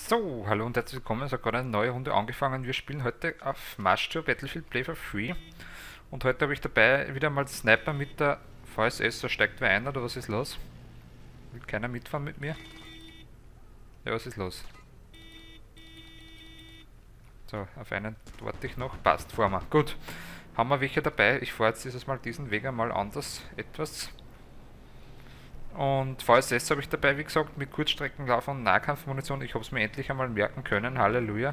So, hallo und herzlich willkommen. Es hat gerade eine neue Runde angefangen. Wir spielen heute auf Master Battlefield Play for Free. Und heute habe ich dabei wieder mal Sniper mit der VSS. Da steigt wer ein oder was ist los? Will keiner mitfahren mit mir? Ja, was ist los? So, auf einen warte ich noch. Passt, fahren wir. Gut, haben wir welche dabei. Ich fahre jetzt dieses Mal diesen Weg einmal anders etwas. Und VSS habe ich dabei, wie gesagt, mit Kurzstreckenlauf und Nahkampfmunition. Ich habe es mir endlich einmal merken können. Halleluja.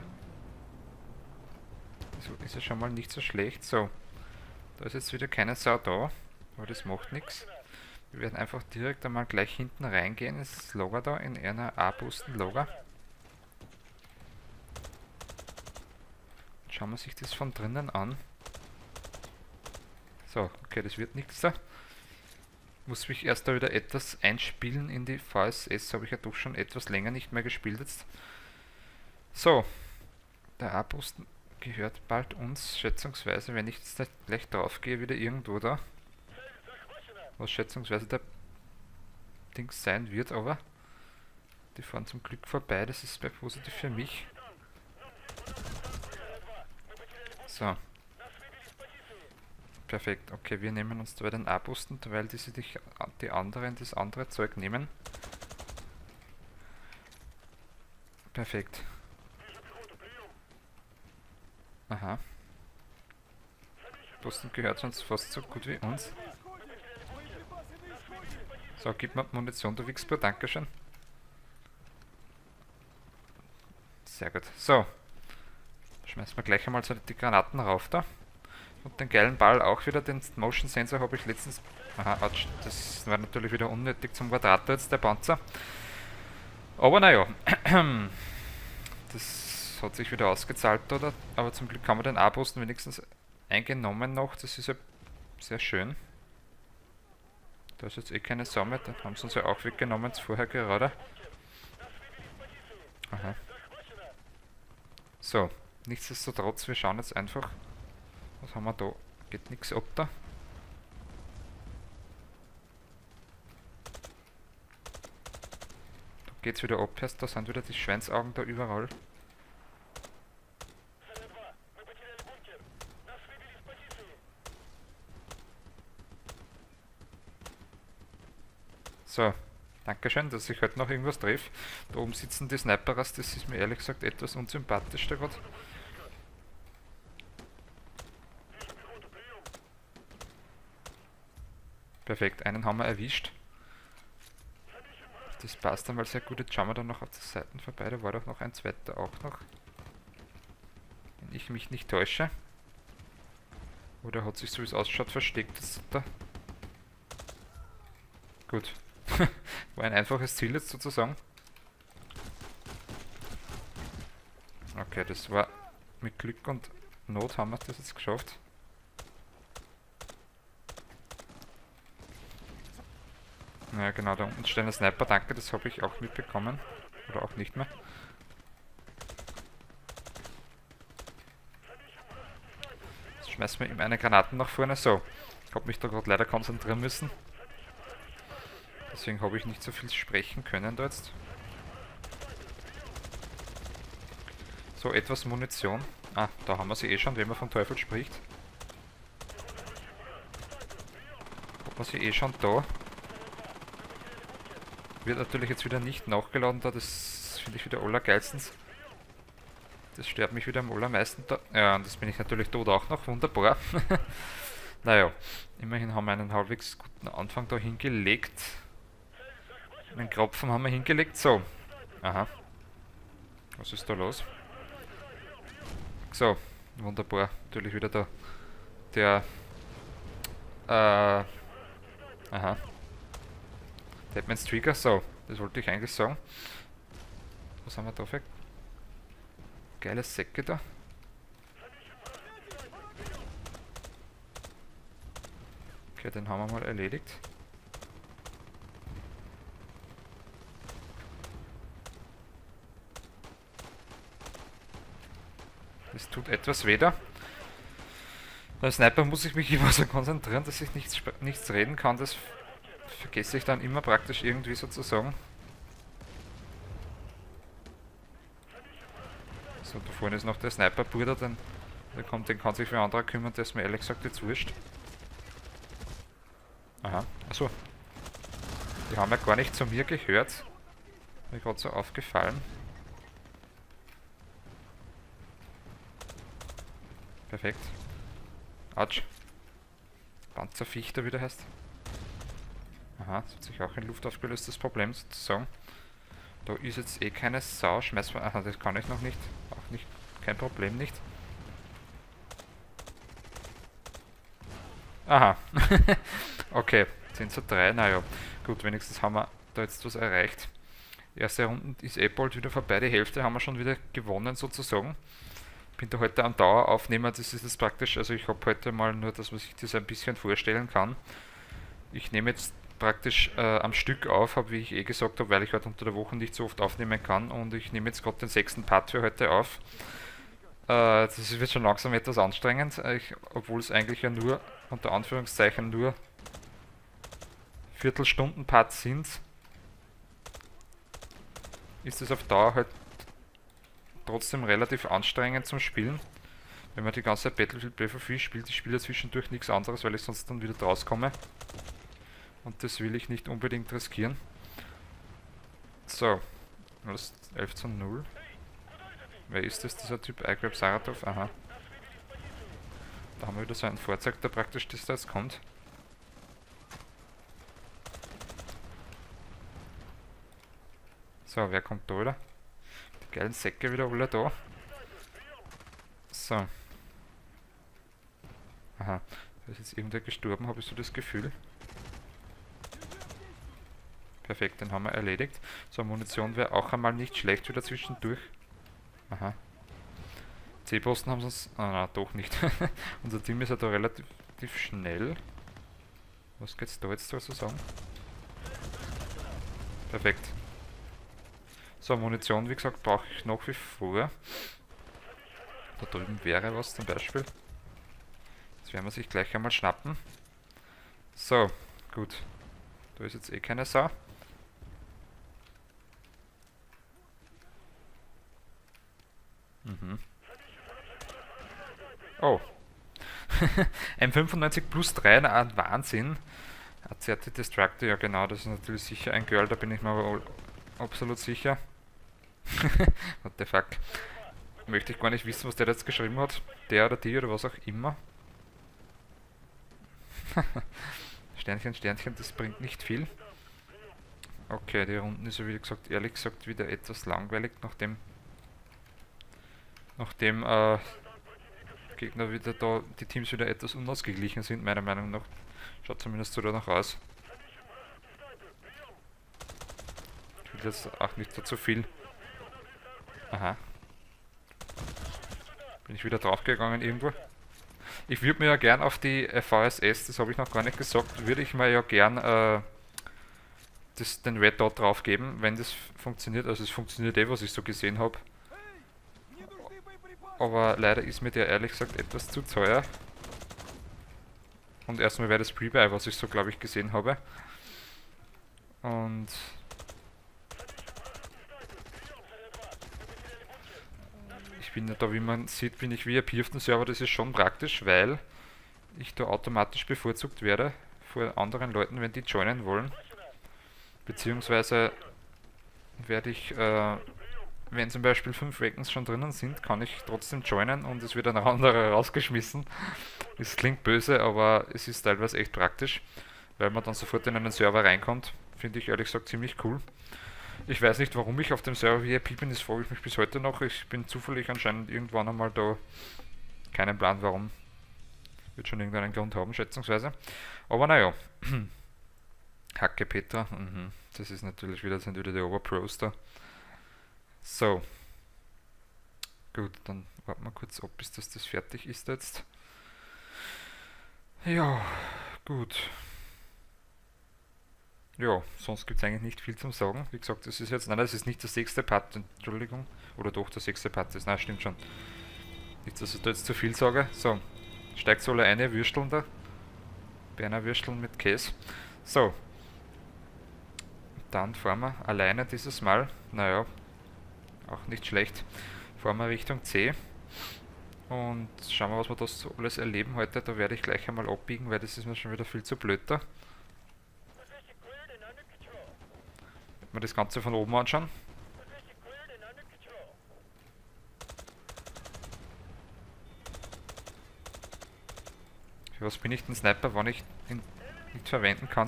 So ist es schon mal nicht so schlecht. So, da ist jetzt wieder keine Sau da. Aber das macht nichts. Wir werden einfach direkt einmal gleich hinten reingehen. Es ist Lager da in einer A-Busten Lager. Schauen wir sich das von drinnen an. So, okay, das wird nichts da. Muss mich erst da wieder etwas einspielen in die VSS. Habe ich ja doch schon etwas länger nicht mehr gespielt jetzt. So, der A-Posten gehört bald uns, schätzungsweise, wenn ich jetzt gleich drauf gehe, wieder irgendwo da. Was schätzungsweise der Dings sein wird, aber die fahren zum Glück vorbei, das ist sehr positiv für mich. So. Perfekt, okay, wir nehmen uns dabei den A-Posten, weil die anderen das andere Zeug nehmen. Perfekt. Aha. Posten gehört sonst fast so gut wie uns. So, gib mir Munition, du Wichsbär, dankeschön. Sehr gut. So. Schmeißen wir gleich einmal so die Granaten rauf da. Und den geilen Ball auch wieder, den Motion Sensor habe ich letztens... Aha, ouch, das war natürlich wieder unnötig zum Quadrator jetzt, der Panzer. Aber naja, das hat sich wieder ausgezahlt, oder? Aber zum Glück haben wir den A-Posten wenigstens eingenommen noch, das ist ja sehr schön. Da ist jetzt eh keine Sau mehr, da haben sie uns ja auch weggenommen vorher gerade. Aha. So, nichtsdestotrotz, wir schauen jetzt einfach... Was haben wir da? Geht nichts ab da. Da geht's wieder ab, erst da sind wieder die Schweinsaugen da überall. So, dankeschön, dass ich heute noch irgendwas treffe. Da oben sitzen die Sniperers, das ist mir ehrlich gesagt etwas unsympathisch da gerade. Perfekt, einen haben wir erwischt. Das passt einmal sehr gut. Jetzt schauen wir dann noch auf die Seiten vorbei. Da war doch noch ein zweiter auch noch. Wenn ich mich nicht täusche. Oder hat sich, so wie es ausschaut, versteckt. Das da. Gut. War ein einfaches Ziel jetzt sozusagen. Okay, das war mit Glück und Not haben wir das jetzt geschafft. Ja genau, da unten steht ein Sniper, danke, das habe ich auch mitbekommen. Oder auch nicht mehr. Jetzt schmeißen wir ihm eine Granate nach vorne. So, ich habe mich da gerade leider konzentrieren müssen. Deswegen habe ich nicht so viel sprechen können da jetzt. So, etwas Munition. Ah, da haben wir sie eh schon, wenn man vom Teufel spricht. Hat man sie eh schon da. Wird natürlich jetzt wieder nicht nachgeladen da, das finde ich wieder allergeilstens. Das stört mich wieder am allermeisten da. Ja, und das bin ich natürlich tot auch noch, wunderbar. Naja, immerhin haben wir einen halbwegs guten Anfang da hingelegt. Einen Kropfen haben wir hingelegt, so. Aha. Was ist da los? So, wunderbar. Natürlich wieder da der... Aha. Deadman's Trigger, so, das wollte ich eigentlich sagen. Was haben wir da für geile Säcke da? Okay, den haben wir mal erledigt. Das tut etwas weh da. Beim Sniper muss ich mich immer so konzentrieren, dass ich nichts reden kann. Das vergesse ich dann immer praktisch irgendwie sozusagen. So, da vorne ist noch der Sniper-Bruder, den kann sich für andere kümmern, der ist mir ehrlich gesagt jetzt wurscht. Aha, achso. Die haben ja gar nicht zu mir gehört. Mir gerade so aufgefallen. Perfekt. Autsch. Panzerfichter, wie der heißt. Aha, das hat sich auch in Luft aufgelöst, das Problem sozusagen. Da ist jetzt eh keine Sau. Schmeiß mal. Aha, das kann ich noch nicht. Auch nicht. Kein Problem nicht. Aha. Okay, 10:3. Naja, gut, wenigstens haben wir da jetzt was erreicht. Erste Runde ist eh bald wieder vorbei. Die Hälfte haben wir schon wieder gewonnen sozusagen. Bin da heute am Daueraufnehmer. Das ist jetzt praktisch. Also ich habe heute mal nur, dass man sich das ein bisschen vorstellen kann. Ich nehme jetzt praktisch am Stück auf, wie ich eh gesagt habe, weil ich halt unter der Woche nicht so oft aufnehmen kann, und ich nehme jetzt gerade den 6. Part für heute auf. Das wird schon langsam etwas anstrengend, obwohl es eigentlich ja nur, unter Anführungszeichen, nur Viertelstunden-Parts sind, ist es auf Dauer halt trotzdem relativ anstrengend zum Spielen. Wenn man die ganze Battlefield PvP spielt, ich spiele zwischendurch nichts anderes, weil ich sonst dann wieder draus komme. Und das will ich nicht unbedingt riskieren. So, was 11:0. Wer ist das, dieser Typ? iGrab Saratov? Aha. Da haben wir wieder so ein Fahrzeug, der praktisch das da jetzt kommt. So, wer kommt da wieder? Die geilen Säcke wieder alle da. So. Aha. Da ist jetzt irgendwer gestorben, habe ich so das Gefühl. Perfekt, den haben wir erledigt. So, Munition wäre auch einmal nicht schlecht wieder zwischendurch. Aha. C-Posten haben sie uns... Ah, na, doch nicht. Unser Team ist ja da relativ schnell. Was geht's da jetzt sozusagen? Perfekt. So, Munition, wie gesagt, brauche ich nach wie vor. Da drüben wäre was zum Beispiel. Das werden wir sich gleich einmal schnappen. So, gut. Da ist jetzt eh keine Sau. Mhm. Oh. M95 plus 3, ein Wahnsinn. ACT Destructor, ja genau, das ist natürlich sicher ein Girl, da bin ich mir aber absolut sicher. What the fuck. Möchte ich gar nicht wissen, was der jetzt geschrieben hat. Der oder die oder was auch immer. Sternchen, Sternchen, das bringt nicht viel. Okay, die Runden ist ja wie gesagt, ehrlich gesagt, wieder etwas langweilig, nachdem Gegner wieder da, die Teams wieder etwas unausgeglichen sind, meiner Meinung nach. Schaut zumindest so danach aus. Ich will jetzt auch nicht so zu viel. Aha. Bin ich wieder draufgegangen irgendwo. Ich würde mir ja gern auf die VSS, das habe ich noch gar nicht gesagt, würde ich mir ja gern den Red Dot drauf geben, wenn das funktioniert. Also es funktioniert eh, was ich so gesehen habe. Aber leider ist mir der ehrlich gesagt etwas zu teuer. Und erstmal wäre das Pre-Buy, was ich so glaube ich gesehen habe. Und ich bin ja da, wie man sieht, bin ich VIP auf dem Server. Das ist schon praktisch, weil ich da automatisch bevorzugt werde vor anderen Leuten, wenn die joinen wollen. Beziehungsweise werde ich, wenn zum Beispiel 5 Reckons schon drinnen sind, kann ich trotzdem joinen und es wird ein anderer rausgeschmissen. Es klingt böse, aber es ist teilweise echt praktisch, weil man dann sofort in einen Server reinkommt. Finde ich ehrlich gesagt ziemlich cool. Ich weiß nicht, warum ich auf dem Server VIP bin, das frage ich mich bis heute noch. Ich bin zufällig anscheinend irgendwann einmal da. Keinen Plan warum. Wird schon irgendeinen Grund haben, schätzungsweise. Aber naja. Hacke Petra. Das ist natürlich wieder, sind wieder die Oberpros da. So. Gut, dann warten wir kurz ab, bis das fertig ist jetzt. Ja, gut. Ja, sonst gibt es eigentlich nicht viel zum Sagen. Wie gesagt, das ist jetzt, nein, das ist nicht der 6. Part, Entschuldigung. Oder doch der 6. Part ist, nein, stimmt schon. Nicht, dass ich da jetzt zu viel sage. So, steigt so alle eine, Würsteln da. Berner Würsteln mit Käse. So. Dann fahren wir alleine dieses Mal. Naja, auch nicht schlecht. Fahren wir Richtung C. Und schauen wir, was wir da so alles erleben heute. Da werde ich gleich einmal abbiegen, weil das ist mir schon wieder viel zu blöd da. Mir das Ganze von oben anschauen. Für was bin ich denn Sniper, wenn ich ihn nicht verwenden kann?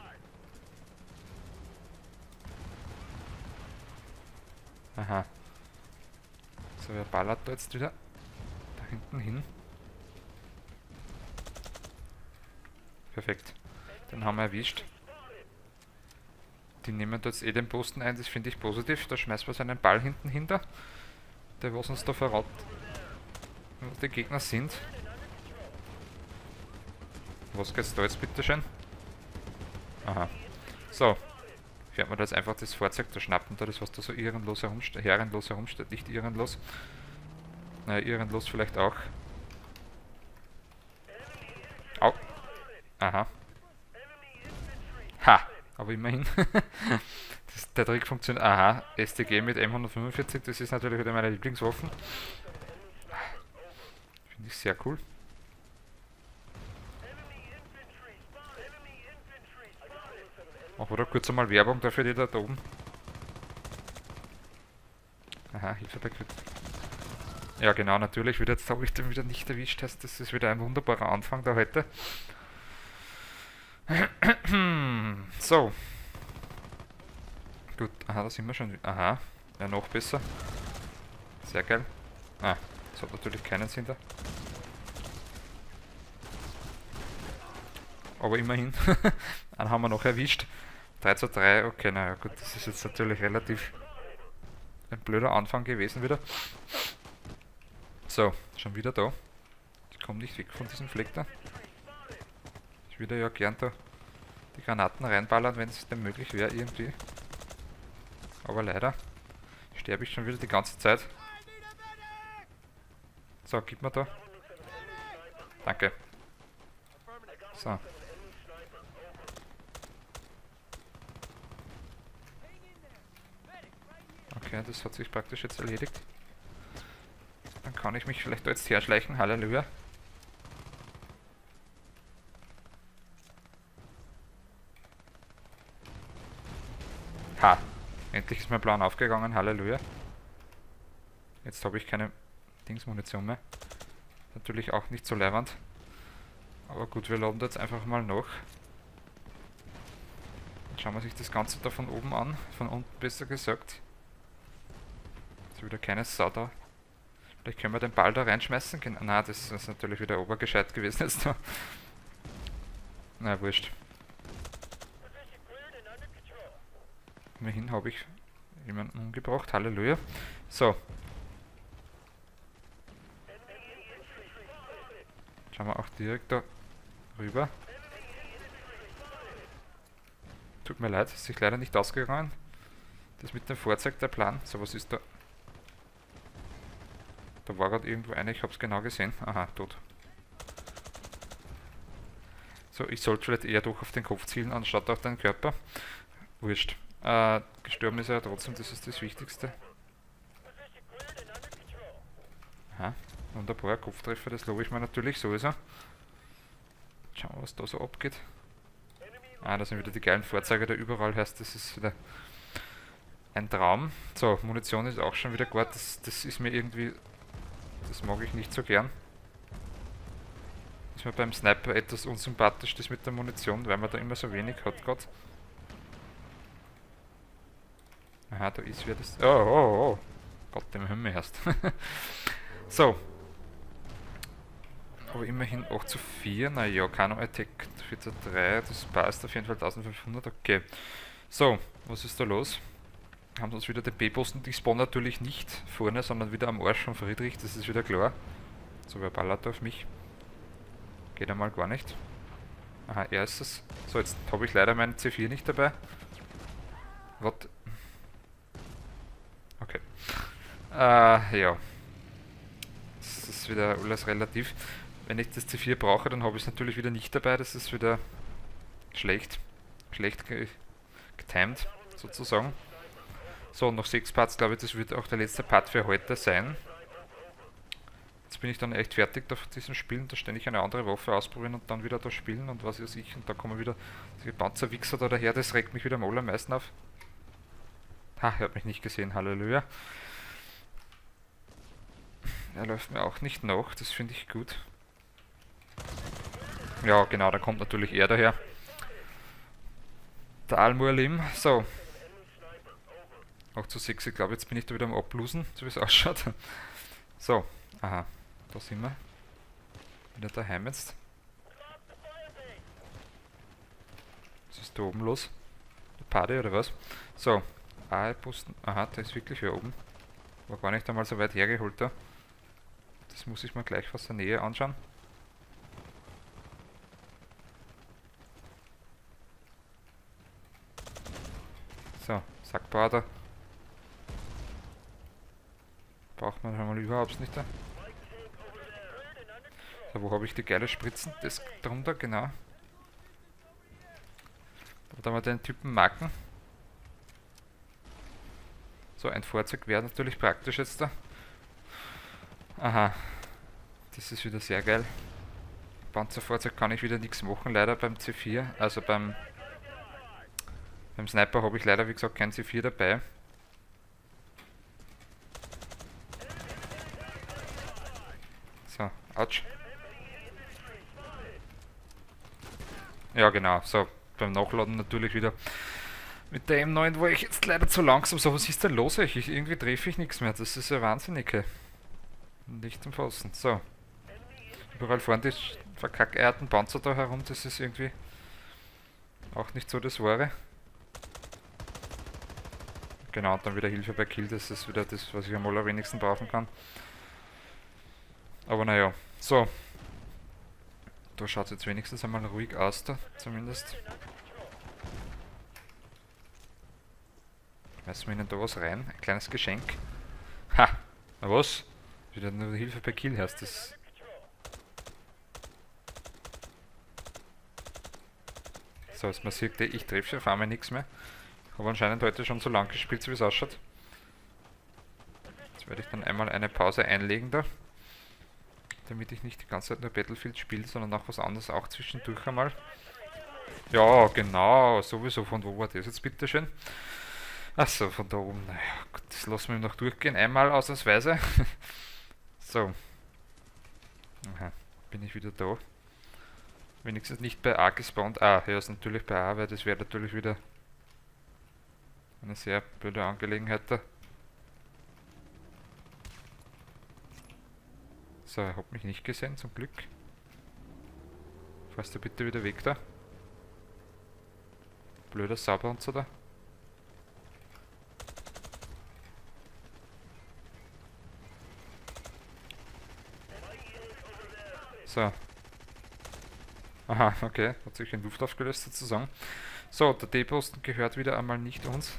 Aha. So, wer ballert da jetzt wieder da hinten hin? Perfekt. Den haben wir erwischt. Die nehmen da jetzt eh den Posten ein, das finde ich positiv. Da schmeißen wir seinen Ball hinten hinter. Der was uns da verratet, wo die Gegner sind. Was geht's da jetzt bitte schön? Aha. So. Fährt man da jetzt einfach das Fahrzeug, da schnappen da das, was da so ehrenlos herumsteht, nicht ehrenlos. Naja, ehrenlos vielleicht auch. Au. Aha. Ha! Aber immerhin. Der Trick funktioniert. Aha, STG mit M145, das ist natürlich wieder meine Lieblingswaffen. Finde ich sehr cool. Machen wir da kurz einmal Werbung dafür, die da oben. Aha, Hilfe bei Crit. Ja genau, natürlich, wieder, jetzt habe ich den wieder nicht erwischt. Das ist wieder ein wunderbarer Anfang da heute. So. Gut, aha, da sind wir schon. Aha, ja noch besser. Sehr geil. Ah, das hat natürlich keinen Sinn da. Aber immerhin. Einen haben wir noch erwischt. 3:3, okay, naja gut, das ist jetzt natürlich relativ ein blöder Anfang gewesen wieder. So, schon wieder da. Ich komme nicht weg von diesem Fleck da. Ich würde ja gern da die Granaten reinballern, wenn es denn möglich wäre irgendwie. Aber leider sterbe ich schon wieder die ganze Zeit. So, gib mir da. Danke. So. Okay, das hat sich praktisch jetzt erledigt. Dann kann ich mich vielleicht da jetzt herschleichen. Halleluja. Ha! Endlich ist mein Plan aufgegangen. Halleluja. Jetzt habe ich keine Dingsmunition mehr. Natürlich auch nicht so leiwand. Aber gut, wir laden da jetzt einfach mal nach. Dann schauen wir sich das Ganze da von oben an. Von unten besser gesagt. Ist wieder keine Sau da. Vielleicht können wir den Ball da reinschmeißen. Na, das ist natürlich wieder obergescheit gewesen jetzt da. Na, wurscht. Immerhin habe ich jemanden umgebracht. Halleluja. So. Schauen wir auch direkt da rüber. Tut mir leid, ist sich leider nicht ausgegangen. Das mit dem Fahrzeug, der Plan. So, was ist da? Da war gerade irgendwo einer, ich habe es genau gesehen. Aha, tot. So, ich sollte vielleicht eher doch auf den Kopf zielen, anstatt auf den Körper. Wurscht. Gestorben ist er ja trotzdem, das ist das Wichtigste. Aha, wunderbar, Kopftreffer, das lobe ich mir natürlich sowieso. Schauen wir, was da so abgeht. Ah, da sind wieder die geilen Fahrzeuge, da überall heißt, das ist wieder ein Traum. So, Munition ist auch schon wieder gut, das ist mir irgendwie, das mag ich nicht so gern. Ist mir beim Sniper etwas unsympathisch, das mit der Munition, weil man da immer so wenig hat gerade. Aha, da ist wer das. Oh, oh, oh. Gott, dem Himmel erst. So. Aber immerhin 8:4. Naja, Kano Attack 4:3. Das passt auf jeden Fall 1500. Okay. So, was ist da los? Haben uns wieder den B-Posten. Die spawnen natürlich nicht vorne, sondern wieder am Arsch von Friedrich. Das ist wieder klar. So, wer ballert auf mich? Geht einmal gar nicht. Aha, er ist es. So, jetzt habe ich leider meinen C4 nicht dabei. What? Okay. Ja. Das ist wieder alles relativ. Wenn ich das C4 brauche, dann habe ich es natürlich wieder nicht dabei. Das ist wieder schlecht. Schlecht getimed, sozusagen. So, noch 6 Parts, glaube ich, das wird auch der letzte Part für heute sein. Jetzt bin ich dann echt fertig da von diesem Spielen, da ständig eine andere Waffe ausprobieren und dann wieder da spielen und was weiß ich. Und da kommen wieder diese Panzerwichser da daher, das regt mich wieder am allermeisten auf. Ha, er hat mich nicht gesehen, Halleluja. Er läuft mir auch nicht nach, das finde ich gut. Ja, genau, da kommt natürlich er daher. Der Al-Mualim. So. 8:6, ich glaube, jetzt bin ich da wieder am Ablosen, so wie es ausschaut. So, aha, da sind wir. Wieder daheim jetzt. Was ist da oben los? Die Party oder was? So, AI-Posten. Aha, der ist wirklich hier oben. War gar nicht einmal so weit hergeholt da. Das muss ich mir gleich aus der Nähe anschauen. So, Sackbader. Braucht man einmal überhaupt nicht da. So, wo habe ich die geile Spritzen? Das drunter, genau. Da haben wir den Typen Marken. So, ein Fahrzeug wäre natürlich praktisch jetzt da. Aha. Das ist wieder sehr geil. Panzerfahrzeug kann ich wieder nichts machen, leider beim C4. Also beim Sniper habe ich leider, wie gesagt, kein C4 dabei. So, ouch. Ja genau, so, beim Nachladen natürlich wieder mit der M9 war ich jetzt leider zu langsam. So, was ist denn los? Irgendwie treffe ich nichts mehr, das ist ja wahnsinnig. Nicht zum Fassen. So. Überall fahren die verkackerten Panzer da herum, das ist irgendwie auch nicht so das Wahre. Genau, und dann wieder Hilfe bei Kill, das ist wieder das, was ich am allerwenigsten brauchen kann. Aber naja, so. Da schaut es jetzt wenigstens einmal ruhig aus, da zumindest. Schmeißen wir ihnen da was rein? Ein kleines Geschenk. Ha! Na was? Wieder nur Hilfe bei Kill heißt das. So, jetzt man sieht, ich treffe auf einmal nichts mehr. Habe anscheinend heute schon so lang gespielt, so wie es ausschaut. Jetzt werde ich dann einmal eine Pause einlegen da. Damit ich nicht die ganze Zeit nur Battlefield spiele, sondern auch was anderes auch zwischendurch einmal. Ja, genau, sowieso. Von wo war das jetzt bitteschön? Achso, von da oben. Naja, gut, das lassen wir noch durchgehen. Einmal ausnahmsweise. So. Aha, bin ich wieder da. Wenigstens nicht bei A gespawnt. Ah, ja, ist natürlich bei A, weil das wäre natürlich wieder eine sehr blöde Angelegenheit da. So, er hat mich nicht gesehen, zum Glück. Fährst du bitte wieder weg da? Blöder Sauberhunzer da. So. Aha, okay. Hat sich in Luft aufgelöst sozusagen. So, der D-Posten gehört wieder einmal nicht uns.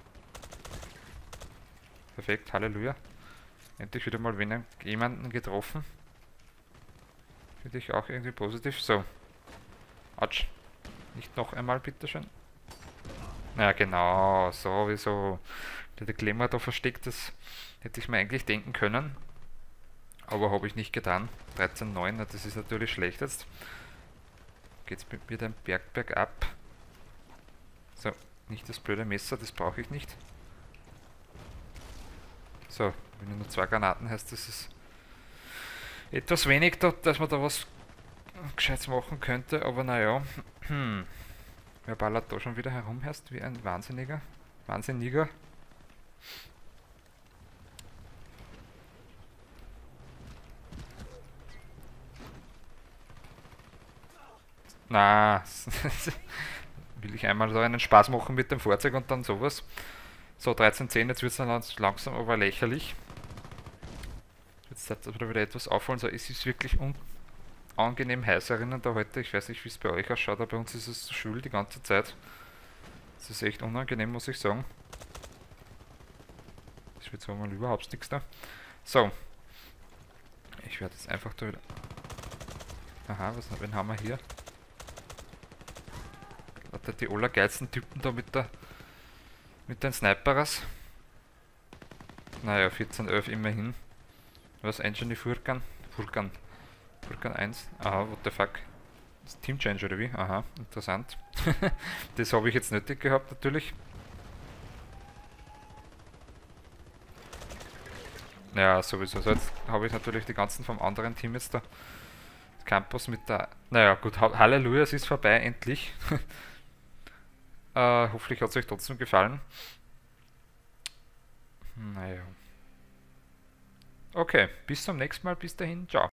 Perfekt, Halleluja. Endlich wieder mal jemanden getroffen. Finde ich auch irgendwie positiv. So. Autsch. Nicht noch einmal, bitteschön. Ja, genau. Sowieso. Der Klemmer da versteckt, das hätte ich mir eigentlich denken können. Aber habe ich nicht getan. 13,9, das ist natürlich schlecht jetzt. Geht's mit mir den Berg bergab. So, nicht das blöde Messer, das brauche ich nicht. So, wenn nur 2 Granaten heißt, das ist etwas wenig, dass man da was Gescheites machen könnte, aber naja. Wer ballert da schon wieder herum, heißt wie ein Wahnsinniger. Wahnsinniger. Na, will ich einmal so einen Spaß machen mit dem Fahrzeug und dann sowas. So, 13,10, jetzt wird es dann langsam aber lächerlich. Jetzt hat es wieder etwas auffallen. So, es ist wirklich unangenehm heiß erinnern da heute. Ich weiß nicht, wie es bei euch ausschaut, aber bei uns ist es so schwül die ganze Zeit. Das ist echt unangenehm, muss ich sagen. Es wird so mal überhaupt nichts da. So. Ich werde jetzt einfach da wieder... Aha, wen haben wir hier? Die allergeilsten Typen da mit den Sniperers. Naja, 14-11 immerhin. Was, Engine Furkan? Furkan. Furkan 1. Aha, what the fuck. Das ist Team Change oder wie? Aha, interessant. Das habe ich jetzt nötig gehabt natürlich. Ja, sowieso. So, jetzt habe ich natürlich die ganzen vom anderen Team jetzt da. Campus mit der... Naja, gut, Halleluja, es ist vorbei, endlich. Hoffentlich hat es euch trotzdem gefallen. Naja. Okay, bis zum nächsten Mal. Bis dahin. Ciao.